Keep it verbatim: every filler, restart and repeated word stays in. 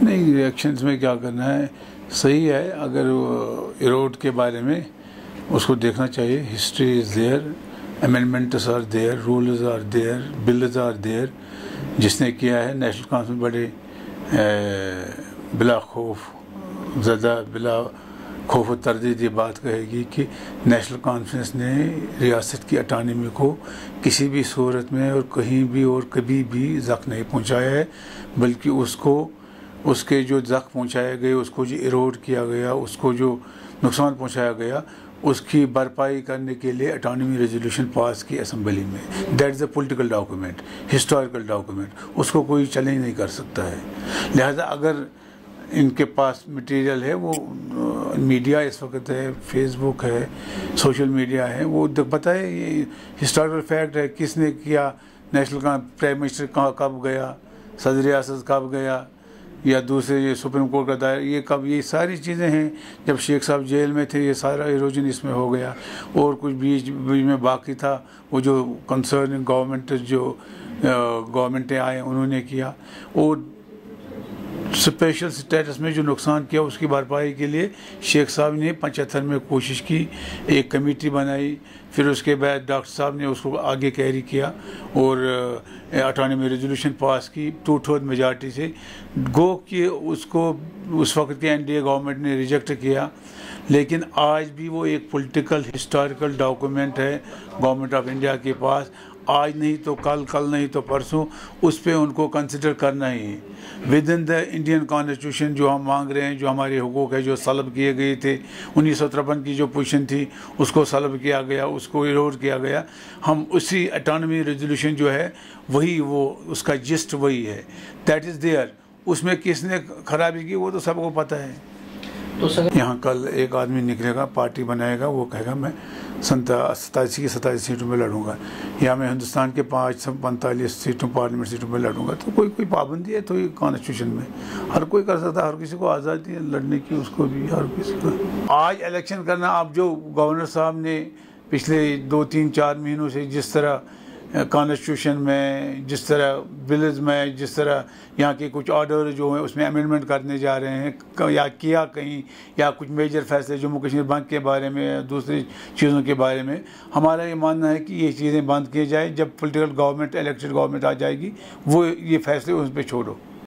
नहीं, रिएक्शंस में क्या करना है, सही है। अगर इरोड के बारे में उसको देखना चाहिए, history is there, amendments are there, rules are there, bills are there. जिसने किया है नेशनल कॉन्फ्रेंस बड़े बिला खौफ ज़्यादा बिला खौफ व तरदीद ये बात कहेगी कि नेशनल कॉन्फ्रेंस ने रियासत की अटानमी को किसी भी सूरत में और कहीं भी और कभी भी ज़ख्म नहीं पहुंचाया है, बल्कि उसको उसके जो ज़ख्म पहुंचाए गए, उसको जो इरोड किया गया, उसको जो नुकसान पहुंचाया गया, उसकी भरपाई करने के लिए अटानमी रेजोल्यूशन पास की असम्बली में। That is a political document, historical document, उसको कोई चैलेंज नहीं कर सकता है। लिहाजा अगर इनके पास मटेरियल है, वो मीडिया इस वक्त है, फेसबुक है, सोशल मीडिया है, वो पता है ये हिस्टोरिकल फैक्ट है, किसने किया, नेशनल का प्राइम मिनिस्टर कहाँ कब गया, सदर रियासत कब गया, या दूसरे ये सुप्रीम कोर्ट का दायर ये कब, ये सारी चीज़ें हैं। जब शेख साहब जेल में थे ये सारा इरोजन इसमें हो गया, और कुछ बीच बीच में बाकी था, वो जो कंसर्न गवर्नमेंट जो गवर्नमेंटें आए उन्होंने किया, और स्पेशल स्टेटस में जो नुकसान किया उसकी भरपाई के लिए शेख साहब ने पचहत्तर में कोशिश की, एक कमेटी बनाई, फिर उसके बाद डॉक्टर साहब ने उसको आगे कैरी किया और अटानमी रेजोल्यूशन पास की टू थर्ड मेजॉरिटी से। गो कि उसको उस वक्त के एनडीए गवर्नमेंट ने रिजेक्ट किया, लेकिन आज भी वो एक पॉलिटिकल हिस्टोरिकल डॉक्यूमेंट है गवर्नमेंट ऑफ इंडिया के पास। आज नहीं तो कल, कल नहीं तो परसों उस पर उनको कंसिडर करना ही है। Within the Indian constitution जो हम मांग रहे हैं, जो हमारे हुकूक है, जो सलब किए गए थे, उन्नीस सौ तिरपन की जो पोजीशन थी उसको सलब किया गया, उसको इरोड किया गया। हम उसी अटानमी रेजोल्यूशन जो है वही, वो उसका जिस्ट वही है, दैट इज़ देयर। उसमें किसने खराबी की वो तो सबको पता है। तो यहाँ कल एक आदमी निकलेगा, पार्टी बनाएगा, वो कहेगा मैं संता सतासी की सतासी सीटों में लड़ूंगा, या मैं हिंदुस्तान के पाँच सौ पैंतालीस सीटों पार्लियामेंट सीटों में लड़ूंगा। तो कोई कोई पाबंदी है तो ये कॉन्स्टिट्यूशन में हर कोई कर सकता है, हर किसी को आज़ादी है लड़ने की, उसको भी हर किसी को। आज इलेक्शन करना, आप जो गवर्नर साहब ने पिछले दो तीन चार महीनों से जिस तरह कॉन्स्टिट्यूशन में, जिस तरह बिल्स में, जिस तरह यहाँ के कुछ ऑर्डर जो हैं उसमें अमेंडमेंट करने जा रहे हैं, या किया कहीं, या कुछ मेजर फैसले जम्मू कश्मीर बैंक के बारे में, दूसरी चीज़ों के बारे में, हमारा ये मानना है कि ये चीज़ें बंद किए जाए। जब पॉलिटिकल गवर्नमेंट, इलेक्टेड गवर्नमेंट आ जाएगी, वो ये फैसले उस पर छोड़ो।